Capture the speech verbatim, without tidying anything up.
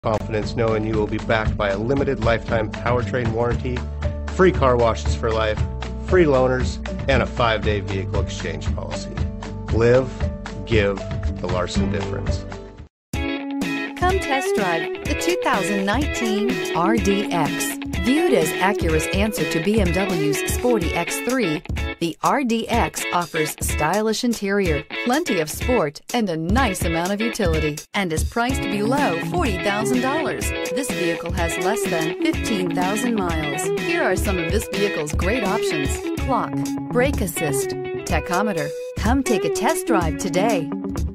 Confidence knowing you will be backed by a limited lifetime powertrain warranty, free car washes for life, free loaners, and a five-day vehicle exchange policy. Live, give the Larson difference. Come test drive the two thousand nineteen R D X. Viewed as Acura's answer to B M W's sporty X three, the R D X offers stylish interior, plenty of sport, and a nice amount of utility, and is priced below forty thousand dollars. This vehicle has less than fifteen thousand miles. Here are some of this vehicle's great options: clock, brake assist, tachometer. Come take a test drive today.